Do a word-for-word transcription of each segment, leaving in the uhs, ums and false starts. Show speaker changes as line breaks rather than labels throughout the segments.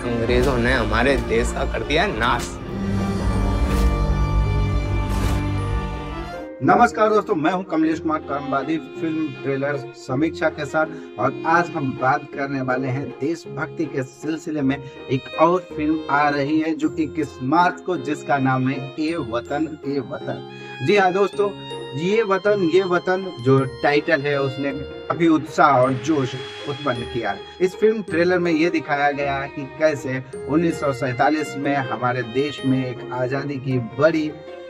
अंग्रेजों ने हमारे देश का कर दिया नाश।
नमस्कार दोस्तों, मैं हूं कमलेश कुमार कर्मवादी फिल्म ट्रेलर समीक्षा के साथ। और आज हम बात करने वाले हैं देशभक्ति के सिलसिले में एक और फिल्म आ रही है जो इक्कीस मार्च को, जिसका नाम है ए वतन ए वतन। जी हाँ दोस्तों, ये वतन ये वतन जो टाइटल है उसने काफी उत्साह और जोश उत्पन्न किया। इस फिल्म ट्रेलर में ये दिखाया गया है कि कैसे उन्नीस सौ सैतालीस में हमारे देश में एक आजादी की बड़ी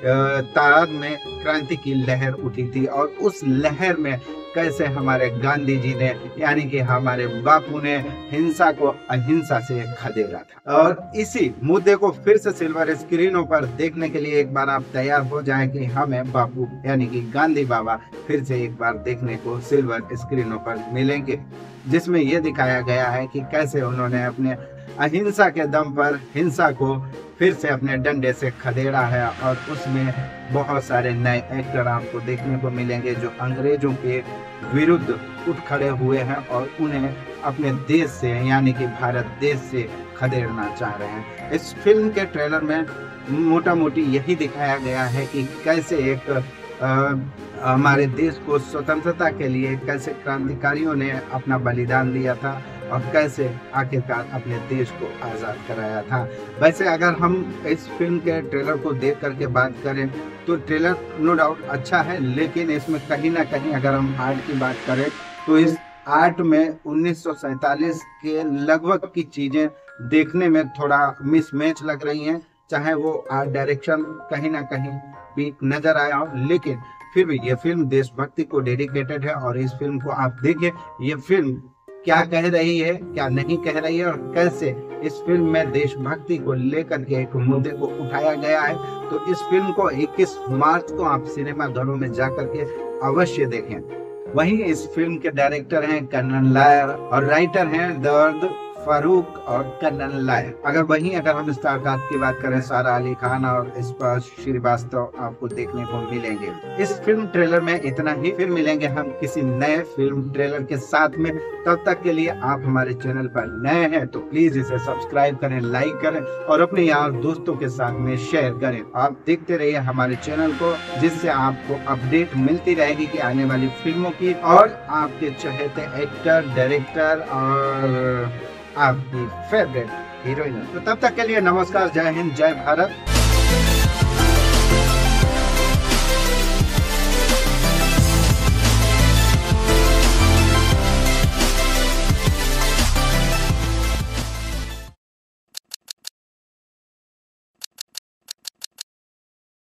तादाद में क्रांति की लहर उठी थी और उस लहर में कैसे हमारे गांधी जी ने यानी कि हमारे बापू ने हिंसा को अहिंसा से खदेड़ा था। और इसी मुद्दे को फिर से सिल्वर स्क्रीनों पर देखने के लिए एक बार आप तैयार हो जाएं कि हमें बापू यानी कि गांधी बाबा फिर से एक बार देखने को सिल्वर स्क्रीनों पर मिलेंगे, जिसमें यह दिखाया गया है कि कैसे उन्होंने अपने अहिंसा के दम पर हिंसा को फिर से अपने डंडे से खदेड़ा है। और उसमें बहुत सारे नए एक्टर आपको देखने को मिलेंगे जो अंग्रेजों के विरुद्ध उठ खड़े हुए हैं और उन्हें अपने देश से यानी कि भारत देश से खदेड़ना चाह रहे हैं। इस फिल्म के ट्रेलर में मोटा मोटी यही दिखाया गया है कि कैसे एक आ, हमारे देश को स्वतंत्रता के लिए कैसे क्रांतिकारियों ने अपना बलिदान दिया था और कैसे आखिरकार अपने देश को आज़ाद कराया था। वैसे अगर हम इस फिल्म के ट्रेलर को देख करके बात करें तो ट्रेलर नो डाउट अच्छा है, लेकिन इसमें कहीं ना कहीं अगर हम आर्ट की बात करें तो इस आर्ट में उन्नीस सौ सैतालीस के लगभग की चीज़ें देखने में थोड़ा मिसमैच लग रही हैं। चाहे वो आर्ट डायरेक्शन कहीं ना कहीं भी नजर आया हो, लेकिन फिर भी ये फिल्म देशभक्ति को डेडिकेटेड है। और इस फिल्म को आप देखिए, ये फिल्म क्या कह रही है क्या नहीं कह रही है और कैसे इस फिल्म में देशभक्ति को लेकर के एक मुद्दे को उठाया गया है। तो इस फिल्म को इक्कीस मार्च को आप सिनेमा घरों में जाकर के अवश्य देखें। वहीं इस फिल्म के डायरेक्टर हैं कन्नन नायर और राइटर हैं दर्द फारूक और कन्नन नायर। अगर वहीं अगर हम स्टार कास्ट की बात करें, सारा अली खान और स्पर्श श्रीवास्तव आपको देखने को मिलेंगे। इस फिल्म ट्रेलर में इतना ही, फिर मिलेंगे हम किसी नए फिल्म ट्रेलर के साथ में। तब तक के लिए आप हमारे चैनल पर नए हैं तो प्लीज इसे सब्सक्राइब करें, लाइक करें और अपने यार दोस्तों के साथ में शेयर करें। आप देखते रहिए हमारे चैनल को, जिससे आपको अपडेट मिलती रहेगी कि आने वाली फिल्मों की और आपके चहेते एक्टर, डायरेक्टर और आपकी फेवरेट हीरोइन। तो तब तक के लिए नमस्कार, जय हिंद, जय भारत।